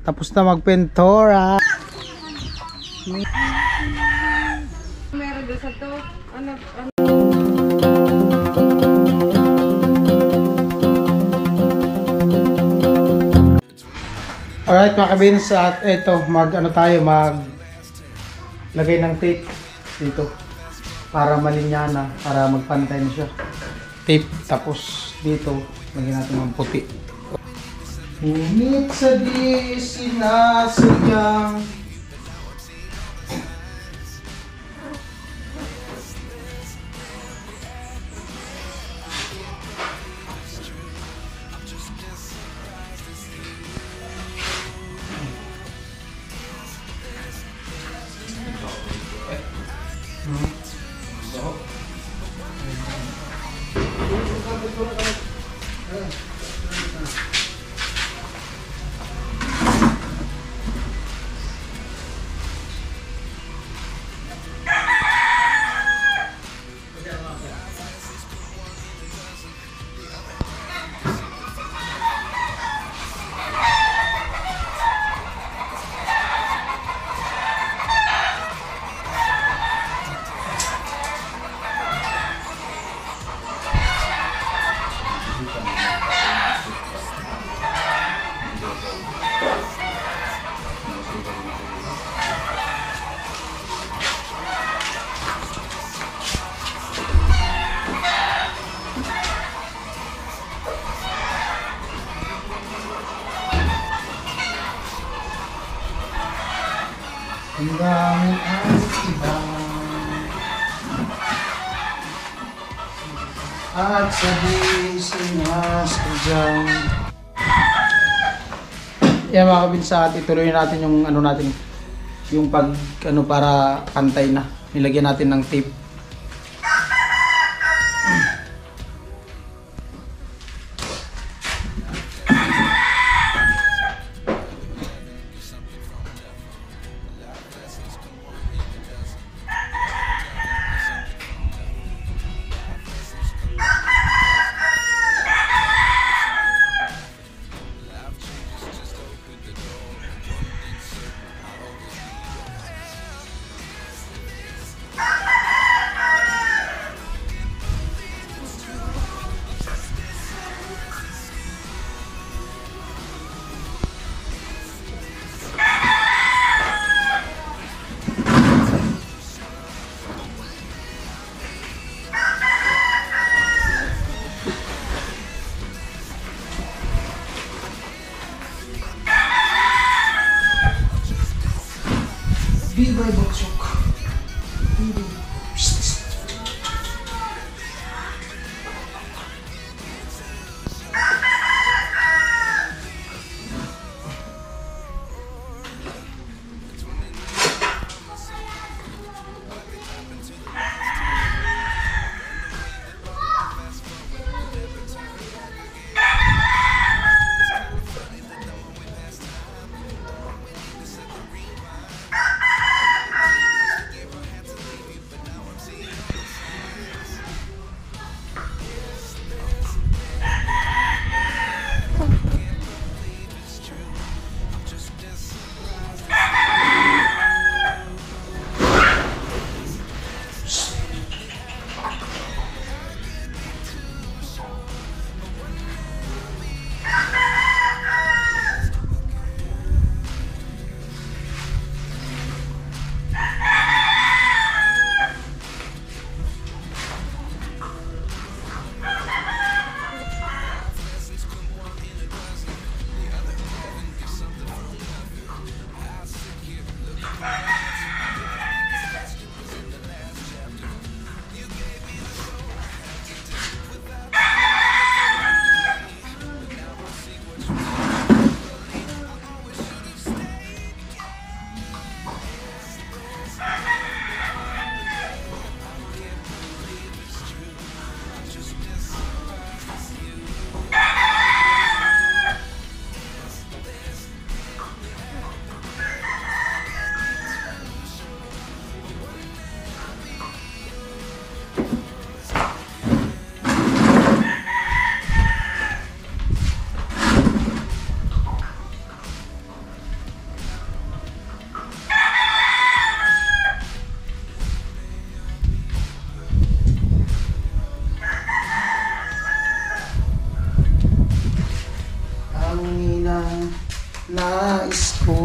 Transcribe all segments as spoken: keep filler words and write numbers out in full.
Tapos na magpintura. Meron doon sa to. Ano, ano? Alright mga kabins, at ito mag ano tayo mag lagay ng tape dito para malinyana, para magpantay na siya. Tape, tapos dito lagyan natin ng puti. Ngunit sa di sinasadyang ang daming ang iba at sa di sinasadyang. Yan mga kabinsat, ituloy natin yung ano natin, yung pag ano para pantay na. Nilagyan natin ng tape. Bibay baksok. nais ko.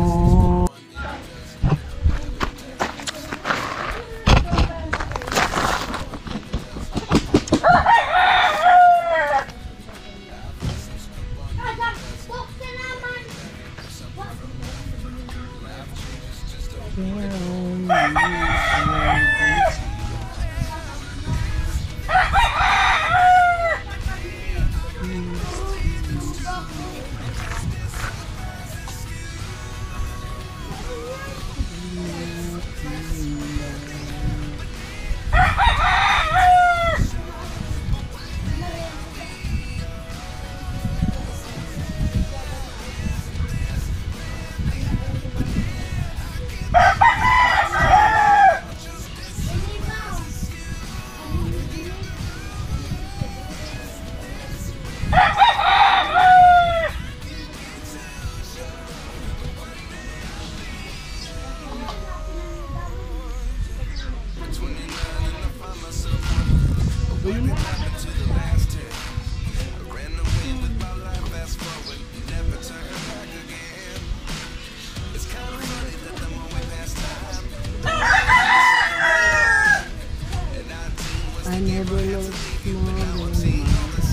I never lost more than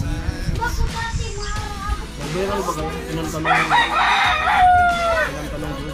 Nagbayral ba kayo? Ilang tanong? Ilang tanong ko?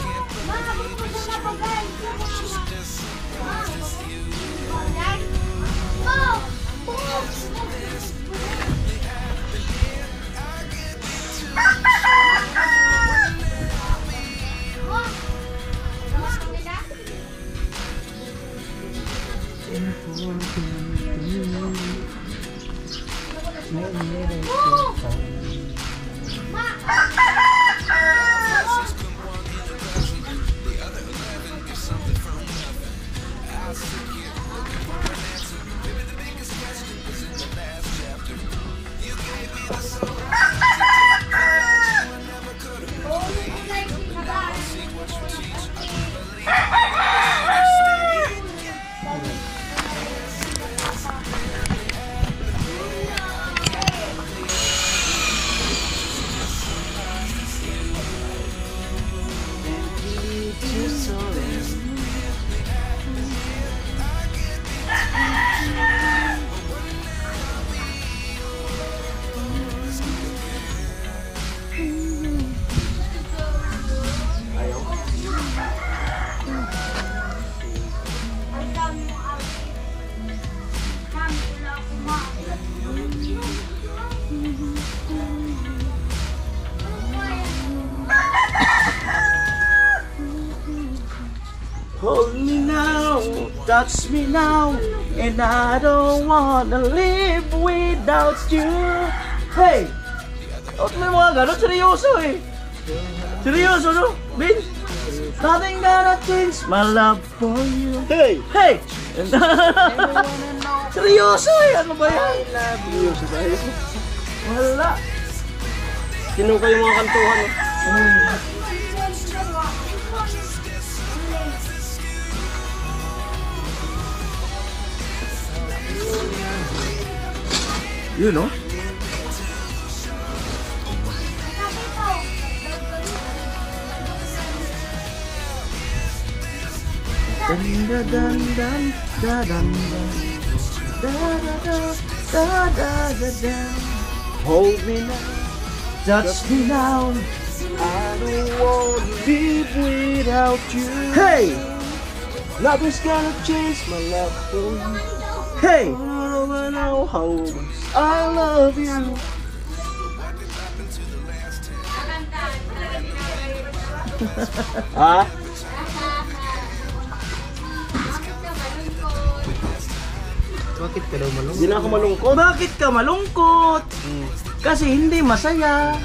Hold me now, touch me now, and I don't wanna live without you. Hey! Huwag may mga ganun, seryoso eh. Seryoso no, Bin? Nothing gonna change my love for you. Hey! Hey! Seryoso eh, ano ba yan? Seryoso tayo. Wala. Sino kayo mga kantuhan? Hmm. You know? Dun dun dun dun dun dun da da da da da da da. Hold me now, touch me now. I don't want to live without you. Hey, nothing's gonna change my love for you. Hey, I don't know how much I love you. Ah? Bakit ka daw malungkot? Hindi na ako malungkot. Bakit ka malungkot? Hmm. Kasi hindi masaya.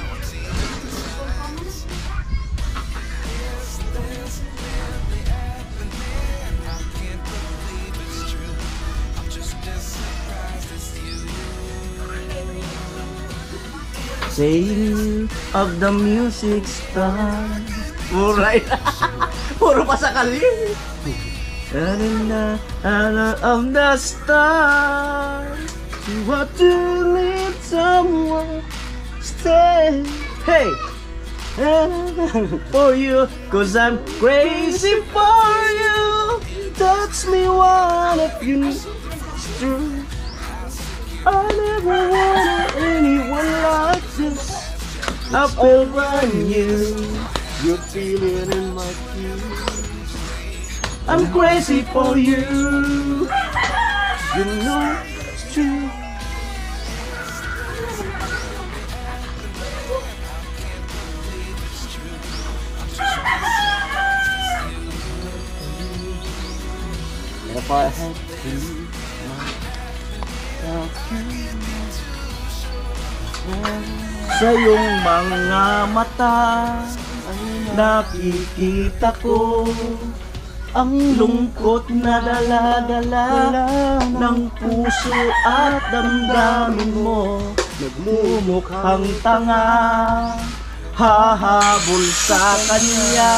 Saying of the music star. Muray. Puro pasakali. And the honor of the star. What to leave someone stay. Hey, For you, cause I'm crazy for you. Touch me one if you need it's true. I never wanted anyone like this. I feel brand new. You feel it in my tears. I'm crazy for you. You know it's true. If I had to leave myself sa iyong mga mata, nakikita ko ang lungkot na dala-dala ng puso at damdamin mo. Nagmumukhang tanga, hahabol sa kanya.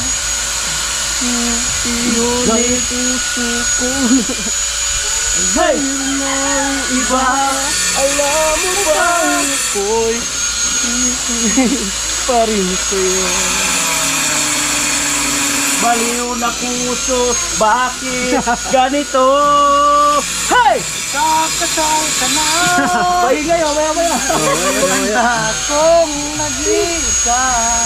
Ngunit puso ko ay may iba. Alam mo ba ako'y pa rin sa'yo. Baliw na puso, bakit ganito? Hey! Kakasal ka na. Paingay, maya maya. Wala kong nag-isa.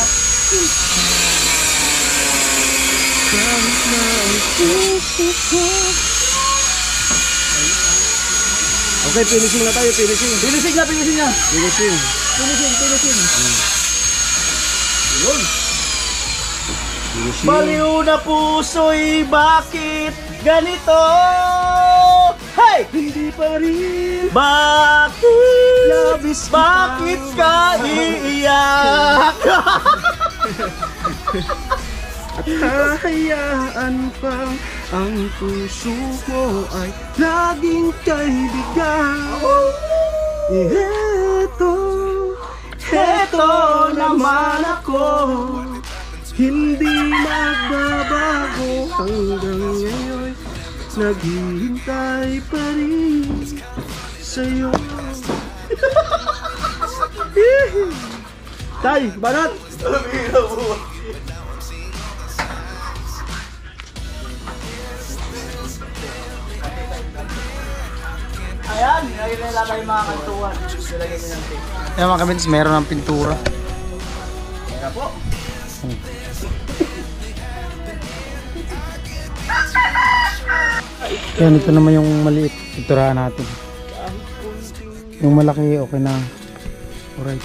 Okay, finishing na tayo, finishing. Finishing na, finishing na. Finishing. Finishing, finishing. Yun. Baliw na puso'y bakit ganito? Hey! Hindi pa rin. Bakit? Labis bakit ka iiyak? At hahayaan pang ang puso mo ay laging kaibigan. Heto, heto naman ako. Hindi magbabago hanggang ngayon. Naghihintay pa rin sa'yo. Tay, banat! Ayan, nilagay na lang yung mga kantuan. Nilagay nyo ng tape. Ayan mga kabins, meron ng pintura. Kaya po. Hmm. Yan, ito naman yung maliit. Pinturahan natin. Yung malaki, okay na. Alright.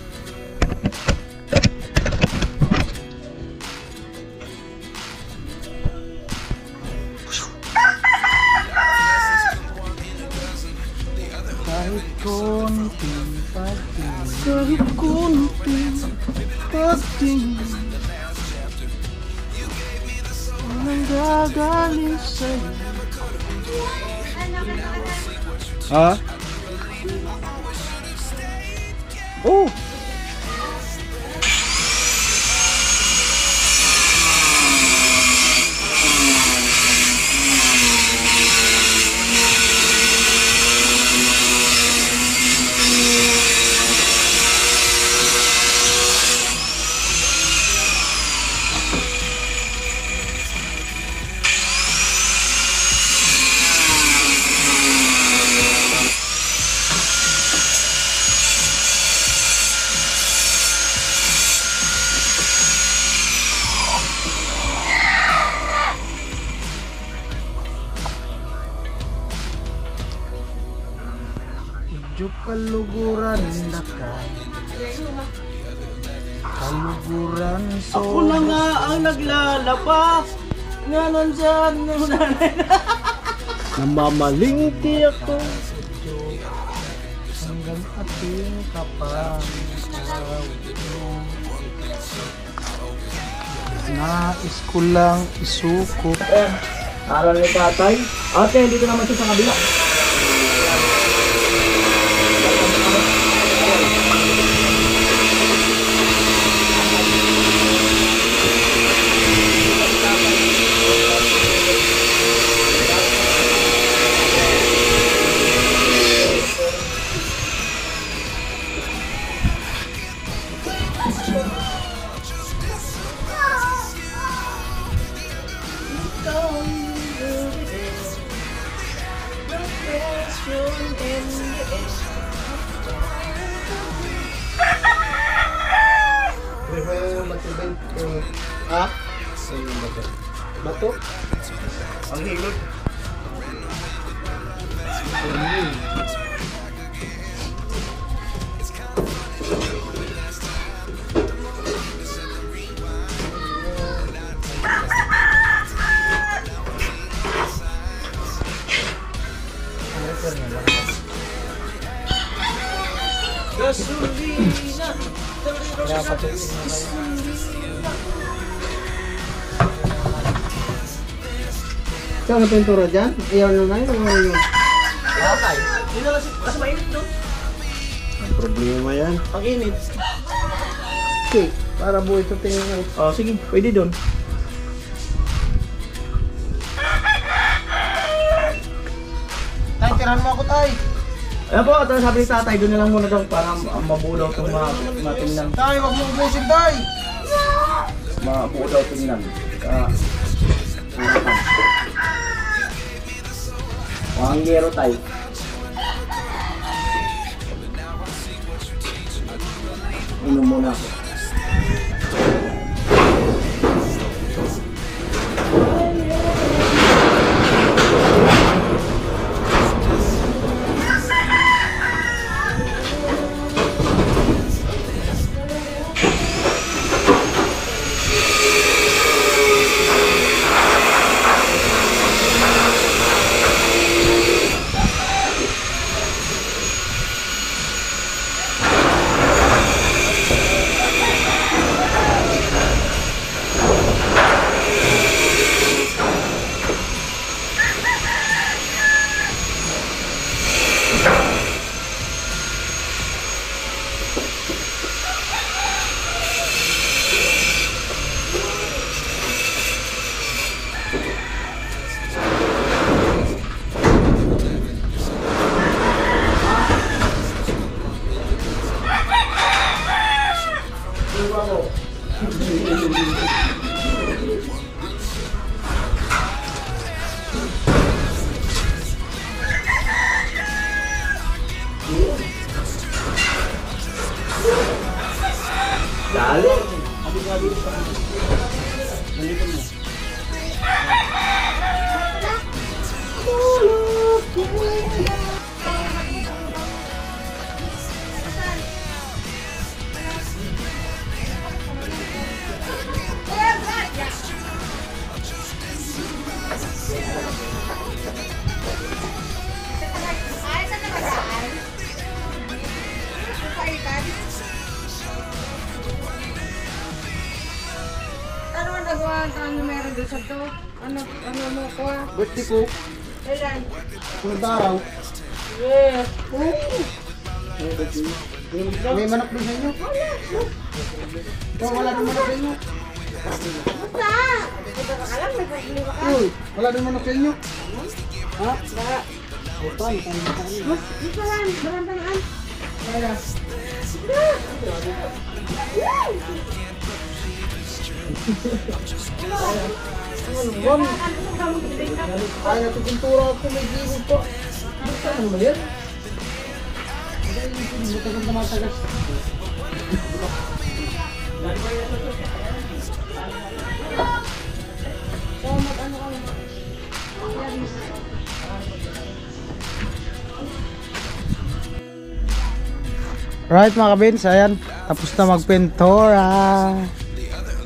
Kahit konting pagting, kahit konting pagting, walang gagaling sa'yo. Ha? Oh! Medyo kaluguran na ka. Kaluguran so. Ako na nga ang naglalaba. Nga nandyan ng nanay na. Namamalingki ako. Hanggang ating kapag nais ko lang isuko. Eh, aral ni tatay. Ate, dito naman siya sa kabila. Ha? Bato? Ang hilot. Gasolina. Saan na pintura dyan? Iyaw na na yun. Ano yun? Okay. Yun na kasi, kasi mainit no? Ang problema yan. Ang init. Okay, para buhay ito tingin. Oh, sige, pwede doon. Tay, tirahan mo ako, tay. Ayan po, ito sabi ni tatay, doon na lang muna daw para ma- mabuo daw itong ma- matingnan. Tay, wag mo ubusin, tay. Mabuo daw tingnan. Ka... Ang gero tayo. Inom muna ako. Dali. Ano ang nagawa? Ano meron doon sa to? Ano, ano mo ko? Birthday ko. Kailan? Sunod na araw. Yes. May manok doon sa inyo? Wala. Wala din manok sa inyo. Basta! Ito ka alam, may problema ka. Uy, wala din manok sa inyo. Ha? Wala. Ito, tayo na tayo. Mas, ito lang, barantangan. Kaya. Kaya natin pintura ako may gilid po. Basta naman ba yan? Buta kang tumatagas. So, mag-ano ka naman. Right mga kabins, ayan. Tapos na magpintura.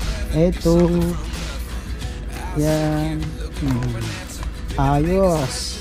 Ito. Yan. Hmm. Ayos.